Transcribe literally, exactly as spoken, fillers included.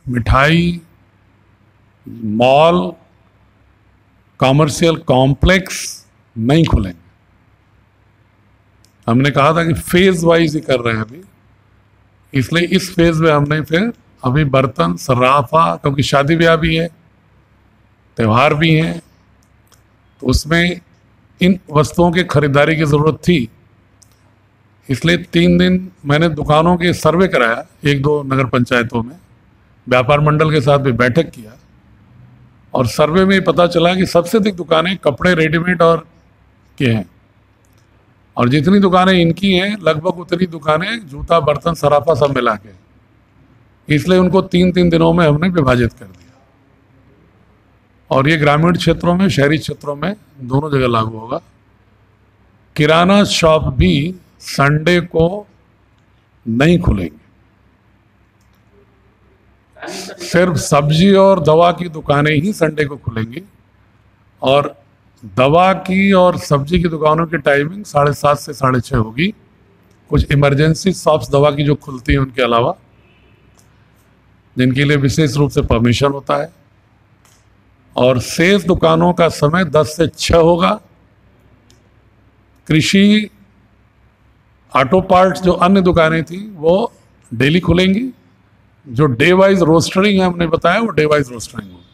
मिठाई, mall, commercial complex नहीं खुलेंगे। हमने कहा था कि फेज वाइज ही कर रहे हैं अभी, इसलिए इस फेज में हमने फिर अभी बर्तन, सर्राफा, क्योंकि शादी ब्याह भी है, त्यौहार भी हैं, तो उसमें इन वस्तुओं की खरीदारी की ज़रूरत थी। इसलिए तीन दिन मैंने दुकानों के सर्वे कराया, एक दो नगर पंचायतों में, व्यापार मंडल के साथ भी बैठक किया, और सर्वे में पता चला कि सबसे अधिक दुकानें कपड़े रेडीमेड और के हैं, और जितनी दुकानें इनकी हैं लगभग उतनी दुकानें जूता, बर्तन, सराफा सब मिला के। इसलिए उनको तीन तीन दिनों में हमने विभाजित कर दिया, और ये ग्रामीण क्षेत्रों में, शहरी क्षेत्रों में दोनों जगह लागू होगा। किराना शॉप भी संडे को नहीं खुलेंगे, सिर्फ सब्जी और दवा की दुकानें ही संडे को खुलेंगी, और दवा की और सब्जी की दुकानों की टाइमिंग साढ़े सात से साढ़े छः होगी। कुछ इमरजेंसी शॉप्स दवा की जो खुलती हैं उनके अलावा, जिनके लिए विशेष रूप से परमिशन होता है, और शेष दुकानों का समय दस से छः होगा। कृषि, ऑटो पार्ट्स, जो अन्य दुकानें थी वो डेली खुलेंगी। जो डे वाइज रोस्टरिंग है हमने बताया, वो डे वाइज रोस्टरिंग होगी।